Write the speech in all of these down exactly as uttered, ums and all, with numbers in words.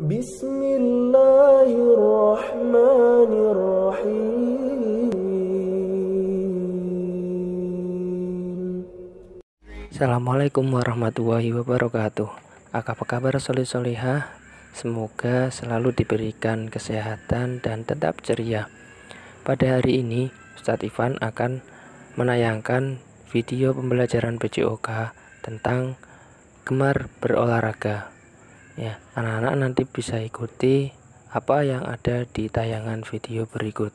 Bismillahirrahmanirrahim. Assalamualaikum warahmatullahi wabarakatuh. Apa kabar solih-solihah? Semoga selalu diberikan kesehatan dan tetap ceria. Pada hari ini Ustadz Ivan akan menayangkan video pembelajaran B C O K tentang gemar berolahraga. Ya, anak-anak nanti bisa ikuti apa yang ada di tayangan video berikut.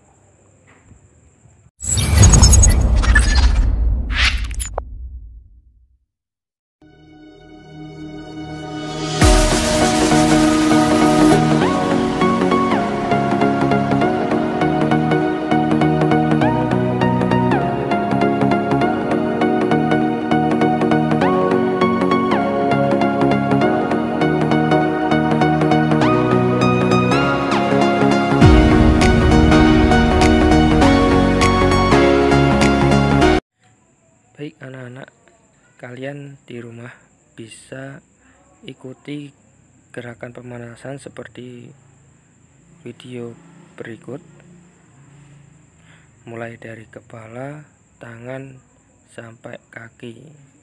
Baik anak-anak, kalian di rumah bisa ikuti gerakan pemanasan seperti video berikut, mulai dari kepala, tangan, sampai kaki.